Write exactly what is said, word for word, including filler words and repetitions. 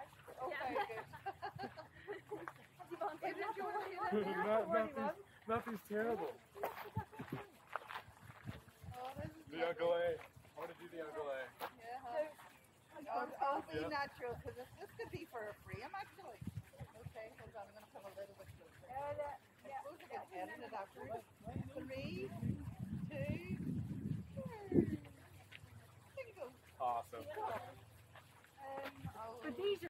Okay, good. Is it your Not, nothing's, nothing's terrible. Oh, this is The Uncle A. I want to do the Uncle A. Yeah. I'll, I'll be Yeah. natural because this, this could be for a frame actually. Okay, hold on, I'm going to come a little bit closer. I suppose I can edit it afterwards. Three, two, there you go. Awesome. Um, I'll- But these are